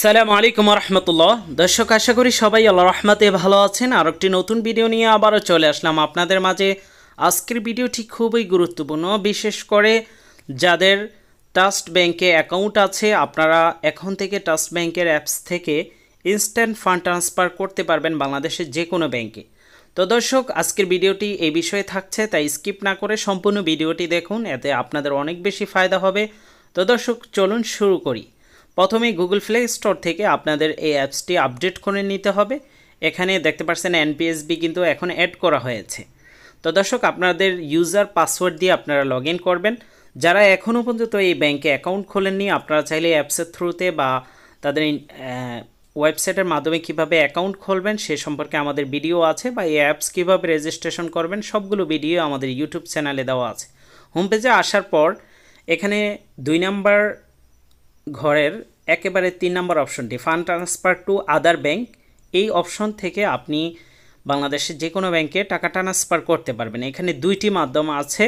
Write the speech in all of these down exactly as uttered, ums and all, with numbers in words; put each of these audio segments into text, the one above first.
আসসালামু আলাইকুম রহমতুল্লাহ। দর্শক, আশা করি সবাই আল্লাহ রহমতে ভালো আছেন। আর একটি নতুন ভিডিও নিয়ে আবারও চলে আসলাম আপনাদের মাঝে। আজকের ভিডিওটি খুবই গুরুত্বপূর্ণ, বিশেষ করে যাদের ট্রাস্ট ব্যাংকে অ্যাকাউন্ট আছে। আপনারা এখন থেকে ট্রাস্ট ব্যাংকের অ্যাপস থেকে ইনস্ট্যান্ট ফান্ড ট্রান্সফার করতে পারবেন বাংলাদেশের যে কোনো ব্যাংকে। তো দর্শক, আজকের ভিডিওটি এই বিষয়ে থাকছে, তাই স্কিপ না করে সম্পূর্ণ ভিডিওটি দেখুন, এতে আপনাদের অনেক বেশি ফায়দা হবে। তো দর্শক, চলুন শুরু করি। প্রথমে গুগল প্লে স্টোর থেকে আপনাদের এই অ্যাপসটি আপডেট করে নিতে হবে। এখানে দেখতে পাচ্ছেন এনপিএসবি কিন্তু এখন অ্যাড করা হয়েছে। তো দর্শক, আপনাদের ইউজার পাসওয়ার্ড দিয়ে আপনারা লগ ইন করবেন। যারা এখনও পর্যন্ত এই ব্যাংকে অ্যাকাউন্ট খোলেননি, আপনারা চাইলে অ্যাপসের থ্রুতে বা তাদের ওয়েবসাইটের মাধ্যমে কিভাবে অ্যাকাউন্ট খুলবেন সে সম্পর্কে আমাদের ভিডিও আছে, বা এই অ্যাপস কীভাবে রেজিস্ট্রেশন করবেন সবগুলো ভিডিও আমাদের ইউটিউব চ্যানেলে দেওয়া আছে। হোম পেজে আসার পর এখানে দুই নাম্বার ঘরের একেবারে তিন নম্বর অপশনটি fund transfer to other bank, এই অপশন থেকে আপনি বাংলাদেশের যে কোনো ব্যাংকে টাকা ট্রান্সফার করতে পারবেন। এখানে দুইটি মাধ্যম আছে,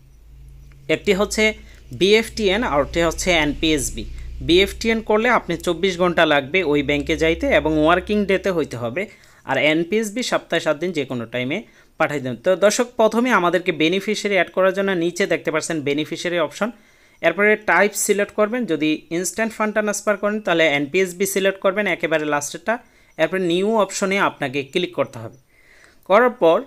একটি হচ্ছে বিএফটিএন আর একটি হচ্ছে এনপিএসবি। বিএফটিএন করলে আপনি চব্বিশ ঘন্টা লাগবে ওই ব্যাংকে যাইতে এবং ওয়ার্কিং ডেতে হইতে হবে, আর এনপিএসবি সপ্তাহে সাত দিন যে কোনো টাইমে পাঠিয়ে দেবেন। তো দর্শক, প্রথমে আমাদেরকে বেনিফিশিয়ারি অ্যাড করার জন্য নিচে দেখতে পাচ্ছেন বেনিফিশিয়ারি অপশন, এরপরে টাইপ সিলেক্ট করবেন। যদি ইনস্ট্যান্ট ফান্ড ট্রান্সফার করেন তাহলে এনপিএসবি সিলেক্ট করবেন একেবারে লাস্টেরটা, এরপরে নিউ অপশনে আপনাকে ক্লিক করতে হবে। করার পর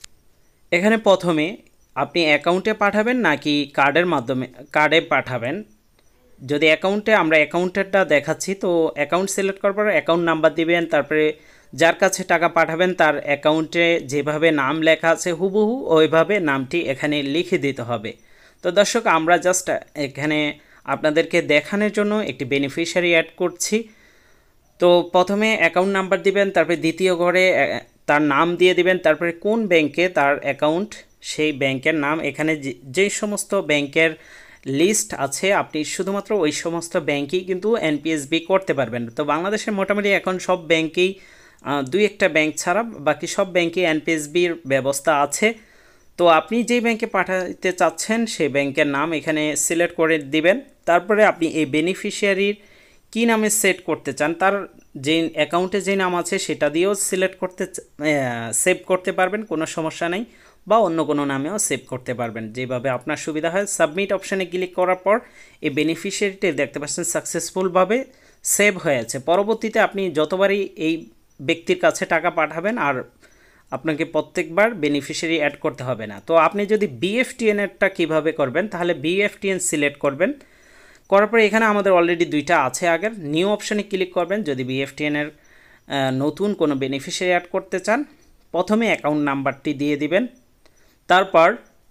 এখানে প্রথমে আপনি অ্যাকাউন্টে পাঠাবেন নাকি কার্ডের মাধ্যমে কার্ডে পাঠাবেন। যদি অ্যাকাউন্টে, আমরা অ্যাকাউন্টেরটা দেখাচ্ছি, তো অ্যাকাউন্ট সিলেক্ট করার পর অ্যাকাউন্ট নাম্বার দিবেন, তারপরে যার কাছে টাকা পাঠাবেন তার অ্যাকাউন্টে যেভাবে নাম লেখা আছে হুবহু ওইভাবে নামটি এখানে লিখে দিতে হবে। তো দর্শক, আমরা জাস্ট এখানে আপনাদেরকে দেখানোর জন্য একটি বেনিফিশিয়ারি অ্যাড করছি। তো প্রথমে অ্যাকাউন্ট নাম্বার দিবেন, তারপরে দ্বিতীয় ঘরে তার নাম দিয়ে দিবেন, তারপরে কোন ব্যাংকে তার অ্যাকাউন্ট সেই ব্যাংকের নাম। এখানে যে সমস্ত ব্যাংকের লিস্ট আছে আপনি শুধুমাত্র ওই সমস্ত ব্যাংকেই কিন্তু এনপিএসবি করতে পারবেন। তো বাংলাদেশের মোটামুটি এখন সব ব্যাংকেই, দুই একটা ব্যাংক ছাড়া বাকি সব ব্যাংকে এনপিএসবির ব্যবস্থা আছে। তো আপনি যেই ব্যাংকে পাঠাতে চাচ্ছেন সেই ব্যাংকের নাম এখানে সিলেক্ট করে দিবেন। তারপরে আপনি এই বেনিফিশিয়ারির কী নামে সেট করতে চান, তার যে অ্যাকাউন্টে যে নাম আছে সেটা দিয়েও সিলেক্ট করতে সেভ করতে পারবেন, কোনো সমস্যা নেই, বা অন্য কোনো নামেও সেভ করতে পারবেন, যেভাবে আপনার সুবিধা হয়। সাবমিট অপশানে ক্লিক করার পর এই বেনিফিশিয়ারিটি দেখতে পাচ্ছেন সাকসেসফুলভাবে সেভ হয়েছে। পরবর্তীতে আপনি যতবারই এই ব্যক্তির কাছে টাকা পাঠাবেন আর আপনাকে প্রত্যেকবার বেনিফিশিয়ারি অ্যাড করতে হবে না। তো আপনি যদি বিএফটিএনেরটা কীভাবে করবেন, তাহলে বিএফটিএন সিলেক্ট করবেন। করার পরে এখানে আমাদের অলরেডি দুইটা আছে আগের, নিউ অপশানে ক্লিক করবেন। যদি বিএফটিএনের নতুন কোনো বেনিফিশিয়ারি অ্যাড করতে চান, প্রথমে অ্যাকাউন্ট নাম্বারটি দিয়ে দিবেন, তারপর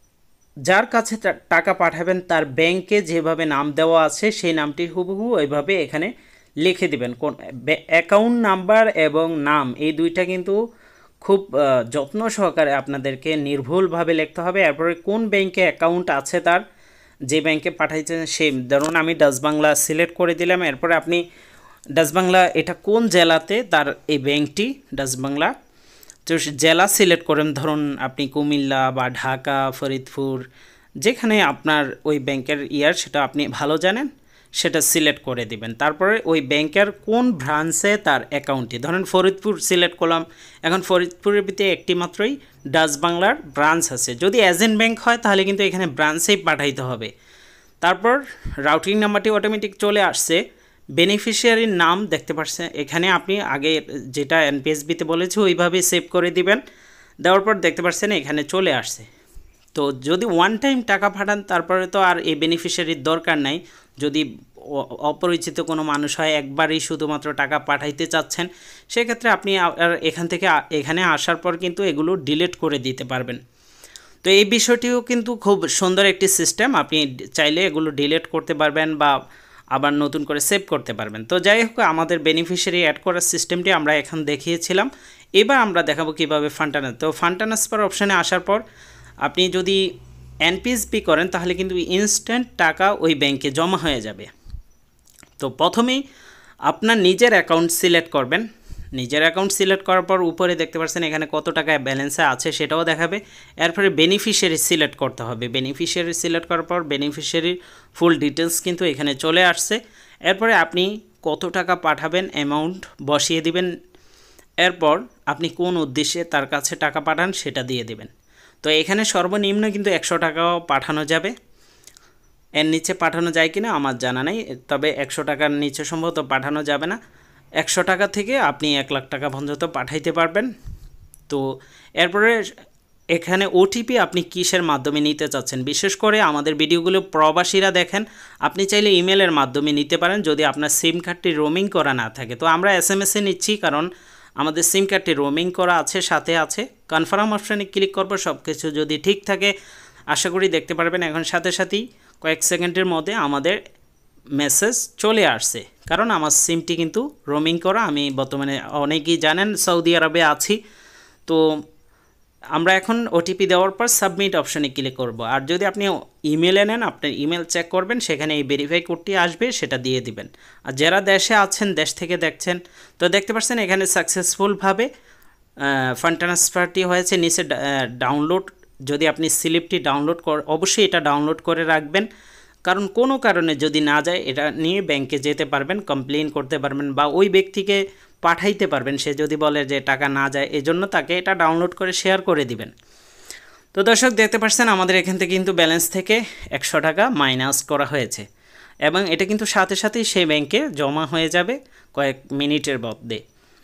যার কাছে টাকা পাঠাবেন তার ব্যাংকে যেভাবে নাম দেওয়া আছে সেই নামটি হুবহু ওইভাবে এখানে লিখে দিবেন। কোন অ্যাকাউন্ট নাম্বার এবং নাম এই দুইটা কিন্তু খুব যত্ন সহকারে আপনাদেরকে নির্ভুলভাবে লিখতে হবে। এরপরে কোন ব্যাংকে অ্যাকাউন্ট আছে তার, যে ব্যাংকে পাঠাইছেন সেই, ধরুন আমি ডাচ বাংলা সিলেক্ট করে দিলাম। এরপরে আপনি ডাচ বাংলা এটা কোন জেলাতে তার এই ব্যাংকটি, ডাচ বাংলা, তো জেলা সিলেক্ট করেন, ধরুন আপনি কুমিল্লা বা ঢাকা, ফরিদপুর, যেখানে আপনার ওই ব্যাংকের ইয়ার সেটা আপনি ভালো জানেন সেটা সিলেক্ট করে দিবেন। তারপরে ওই ব্যাংকের কোন ব্রাঞ্চে তার অ্যাকাউন্টটি, ধরেন ফরিদপুর সিলেক্ট করলাম, এখন ফরিদপুরের ভিতরে একটি মাত্রই ডাচ বাংলার ব্রাঞ্চ আছে। যদি এজেন্ট ব্যাংক হয় তাহলে কিন্তু এখানে ব্রাঞ্চেই পাঠাইতে হবে। তারপর রাউটিং নাম্বারটি অটোমেটিক চলে আসছে। বেনিফিশিয়ারির নাম দেখতে পাচ্ছেন এখানে, আপনি আগে যেটা এনপিএসবিতে বলেছি ওইভাবে সেভ করে দিবেন। দেওয়ার পর দেখতে পাচ্ছেন এখানে চলে আসছে। তো যদি ওয়ান টাইম টাকা পাঠান তারপরে তো আর এই বেনিফিশিয়ারির দরকার নাই। যদি অপরিচিত কোনো মানুষ হয়, একবারই শুধুমাত্র টাকা পাঠাইতে চাচ্ছেন, সেক্ষেত্রে আপনি এখান থেকে এখানে আসার পর কিন্তু এগুলো ডিলিট করে দিতে পারবেন। তো এই বিষয়টিও কিন্তু খুব সুন্দর একটি সিস্টেম, আপনি চাইলে এগুলো ডিলিট করতে পারবেন বা আবার নতুন করে সেভ করতে পারবেন। তো যাই হোক, আমাদের বেনিফিশিয়ারি অ্যাড করার সিস্টেমটি আমরা এখন দেখিয়েছিলাম। এবার আমরা দেখাবো কীভাবে ফান্ড ট্রান্সফার। তো ফান্ড ট্রান্সফার অপশানে আসার পর আপনি যদি এনপিএসবি করেন তাহলে কিন্তু ইনস্ট্যান্ট টাকা ওই ব্যাংকে জমা হয়ে যাবে। তো প্রথমেই আপনার নিজের অ্যাকাউন্ট সিলেক্ট করবেন। নিজের অ্যাকাউন্ট সিলেক্ট করার পর উপরে দেখতে পাচ্ছেন এখানে কত টাকা ব্যালেন্সে আছে সেটাও দেখাবে। এরপরে বেনিফিশিয়ারি সিলেক্ট করতে হবে। বেনিফিশিয়ারি সিলেক্ট করার পর বেনিফিশিয়ারির ফুল ডিটেলস কিন্তু এখানে চলে আসছে। এরপরে আপনি কত টাকা পাঠাবেন অ্যামাউন্ট বসিয়ে দিবেন, এরপর আপনি কোন উদ্দেশ্যে তার কাছে টাকা পাঠান সেটা দিয়ে দিবেন। তো এখানে সর্বনিম্ন কিন্তু একশো টাকাও পাঠানো যাবে, এর নিচে পাঠানো যায় কিনা আমার জানা নেই, তবে একশো টাকার নিচে সম্ভবত পাঠানো যাবে না। একশো টাকা থেকে আপনি এক লাখ টাকা পর্যন্ত পাঠাইতে পারবেন। তো এরপরে এখানে ওটিপি আপনি কিসের মাধ্যমে নিতে চাচ্ছেন, বিশেষ করে আমাদের ভিডিওগুলো প্রবাসীরা দেখেন, আপনি চাইলে ইমেলের মাধ্যমে নিতে পারেন যদি আপনার সিম কার্ডটি রোমিং করা না থাকে। তো আমরা এস এম এসে নিচ্ছি, কারণ আমাদের সিম কার্ডটি রোমিং করা আছে, সাথে আছে। কনফার্ম অপশানে ক্লিক করব, সব কিছু যদি ঠিক থাকে আশা করি দেখতে পারবেন এখন সাথে সাথেই কয়েক সেকেন্ডের মধ্যে আমাদের মেসেজ চলে আসছে, কারণ আমার সিমটি কিন্তু রোমিং করা। আমি বর্তমানে অনেকেই জানেন সৌদি আরবে আছি। তো আমরা এখন ওটিপি দেওয়ার পর সাবমিট অপশানে ক্লিক করব। আর যদি আপনি ইমেলে নেন, আপনার ইমেল চেক করবেন, সেখানে এই ভেরিফাই কোডটি আসবে, সেটা দিয়ে দিবেন। আর যারা দেশে আছেন, দেশ থেকে দেখছেন, তো দেখতে পাচ্ছেন এখানে সাকসেসফুলভাবে ফান্ড ট্রান্সফারটি হয়েছে। নিচে ডাউনলোড, যদি আপনি স্লিপটি ডাউনলোড কর, অবশ্যই এটা ডাউনলোড করে রাখবেন, কারণ কোনো কারণে যদি না যায় এটা নিয়ে ব্যাংকে যেতে পারবেন, কমপ্লেন করতে পারবেন, বা ওই ব্যক্তিকে পাঠাইতে পারবেন সে যদি বলে যে টাকা না যায়, এজন্য তাকে এটা ডাউনলোড করে শেয়ার করে দিবেন। তো দর্শক দেখতে পাচ্ছেন আমাদের এখান থেকে কিন্তু ব্যালেন্স থেকে একশো টাকা মাইনাস করা হয়েছে, এবং এটা কিন্তু সাথে সাথেই সেই ব্যাংকে জমা হয়ে যাবে কয়েক মিনিটের মধ্যে।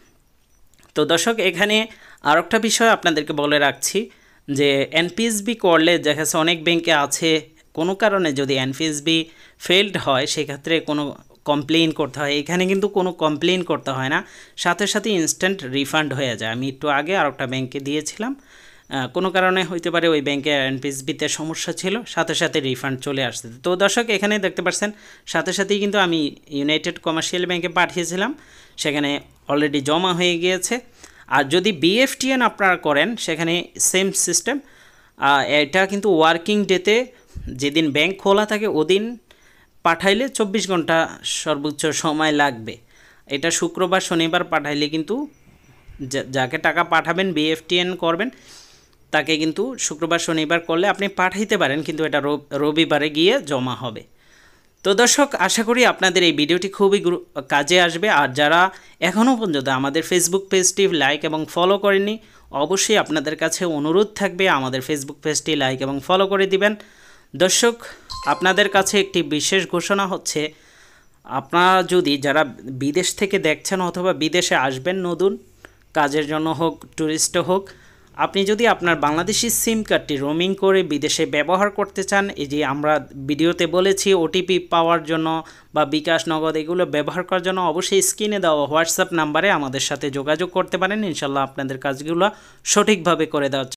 তো দর্শক এখানে আর একটা বিষয় আপনাদেরকে বলে রাখছি যে এনপিএসবি করলে দেখা যাচ্ছে অনেক ব্যাংকে আছে, কোনো কারণে যদি এনপিএসবি ফেলড হয় সেক্ষেত্রে কোনো কমপ্লেইন করতে হয়। এখানে কিন্তু কোনো কমপ্লেইন করতে হয় না, সাথে সাথে ইনস্ট্যান্ট রিফান্ড হয়ে যায়। আমি একটু আগে আর একটা ব্যাংকে দিয়েছিলাম, কোনো কারণে হইতে পারে ওই ব্যাংকে এনপিএসবিতে সমস্যা ছিল, সাথে সাথে রিফান্ড চলে আসছে। তো দর্শক এখানে দেখতে পাচ্ছেন সাথে সাথেই কিন্তু আমি ইউনাইটেড কমার্শিয়াল ব্যাংকে পাঠিয়েছিলাম, সেখানে অলরেডি জমা হয়ে গিয়েছে। আর যদি বিএফটিএন আপনারা করেন সেখানে সেম সিস্টেম, এটা কিন্তু ওয়ার্কিং ডেতে যেদিন ব্যাংক খোলা থাকে ওদিন পাঠাইলে চব্বিশ ঘন্টা সর্বোচ্চ সময় লাগবে। এটা শুক্রবার শনিবার পাঠাইলে কিন্তু যাকে টাকা পাঠাবেন বিএফটিএন করবেন তাকে কিন্তু শুক্রবার শনিবার করলে আপনি পাঠাইতে পারেন, কিন্তু এটা রবিবারে গিয়ে জমা হবে। তো দর্শক আশা করি আপনাদের এই ভিডিওটি খুবই কাজে আসবে। আর যারা এখনও পর্যন্ত আমাদের ফেসবুক পেজটি লাইক এবং ফলো করেননি, অবশ্যই আপনাদের কাছে অনুরোধ থাকবে আমাদের ফেসবুক পেজটি লাইক এবং ফলো করে দিবেন। দর্শক আপনাদের কাছে একটি বিশেষ ঘোষণা হচ্ছে, আপনারা যদি যারা বিদেশ থেকে দেখছেন অথবা বিদেশে আসবেন নতুন কাজের জন্য হোক, ট্যুরিস্টে হোক, আপনি যদি আপনার বাংলাদেশি সিম কার্ডটি রোমিং করে বিদেশে ব্যবহার করতে চান, এই যে আমরা ভিডিওতে বলেছি ওটিপি পাওয়ার জন্য বা বিকাশ নগদ এগুলো ব্যবহার করার জন্য অবশ্যই স্ক্রিনে দেওয়া হোয়াটসঅ্যাপ নাম্বারে আমাদের সাথে যোগাযোগ করতে পারেন। ইনশাল্লাহ আপনাদের কাজগুলো সঠিকভাবে করে দেওয়ার